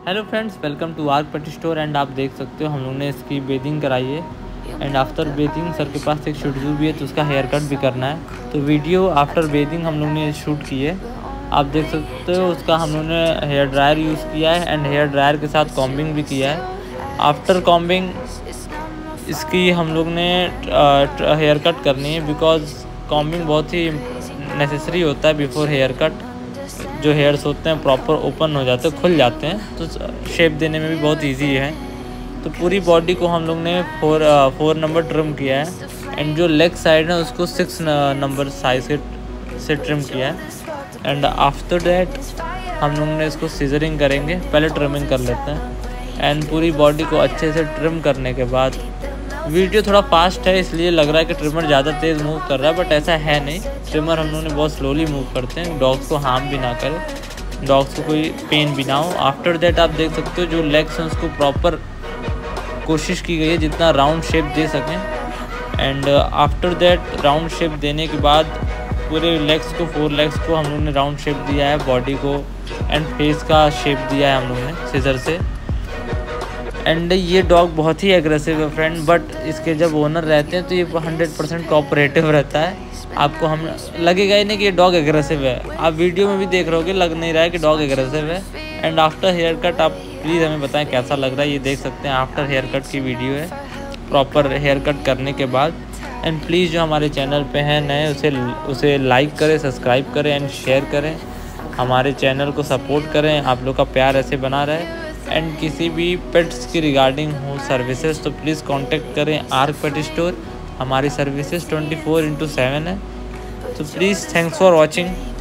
Hello friends, welcome to Ark pet store. And आप देख सकते हो हम लोग ने इसकी बेदिंग कराई है। एंड आफ्टर बेदिंग सर के पास एक शेड्यूल भी है, तो उसका हेयर कट भी करना है। तो वीडियो आफ्टर बेदिंग हम लोग ने शूट की है। आप देख सकते हो उसका हम लोग ने हेयर ड्रायर यूज़ किया है एंड हेयर ड्रायर के साथ कॉम्बिंग भी किया है। आफ्टर कॉम्बिंग इसकी हम लोग ने हेयर कट करनी है, बिकॉज कॉम्बिंग बहुत ही नेसेसरी होता है बिफोर हेयर कट। जो हेयर्स होते हैं प्रॉपर ओपन हो जाते हैं, खुल जाते हैं, तो शेप देने में भी बहुत इजी है। तो पूरी बॉडी को हम लोग ने 4 नंबर ट्रिम किया है। एंड जो लेग साइड है उसको 6 नंबर साइज से ट्रिम किया है। एंड आफ्टर डैट हम लोग ने इसको सीजरिंग करेंगे, पहले ट्रिमिंग कर लेते हैं। एंड पूरी बॉडी को अच्छे से ट्रिम करने के बाद, वीडियो थोड़ा फास्ट है इसलिए लग रहा है कि ट्रिमर ज़्यादा तेज़ मूव कर रहा है, बट ऐसा है नहीं। ट्रिमर हम लोगों ने बहुत स्लोली मूव करते हैं, डॉग्स को हार्म भी ना करे, डॉग्स को कोई पेन भी ना हो। आफ्टर दैट आप देख सकते हो जो लेग्स हैं उसको प्रॉपर कोशिश की गई है जितना राउंड शेप दे सकें। And after that round shape देने के बाद पूरे लेग्स को 4 लेग्स को हम लोग ने राउंड शेप दिया है, बॉडी को एंड फेस का शेप दिया है हम लोग ने सीजर से। एंड ये डॉग बहुत ही एग्रेसिव है फ्रेंड, बट इसके जब ओनर रहते हैं तो ये 100% कोऑपरेटिव रहता है। आपको हम लगेगा ही नहीं कि ये डॉग एग्रेसिव है। आप वीडियो में भी देख रहे होगे, लग नहीं रहा है कि डॉग एग्रेसिव है। एंड आफ्टर हेयर कट आप प्लीज़ हमें बताएं कैसा लग रहा है। ये देख सकते हैं आफ्टर हेयर कट की वीडियो है, प्रॉपर हेयर कट करने के बाद। एंड प्लीज़ जो हमारे चैनल पे हैं नए, उसे लाइक करें, सब्सक्राइब करें एंड शेयर करें। हमारे चैनल को सपोर्ट करें, आप लोग का प्यार ऐसे बना रहे। एंड किसी भी पेट्स की रिगार्डिंग हो सर्विसेज तो प्लीज़ कांटेक्ट करें आर्क पेट स्टोर। हमारी सर्विसेज 24/7 है। तो प्लीज़ थैंक्स फॉर वॉचिंग।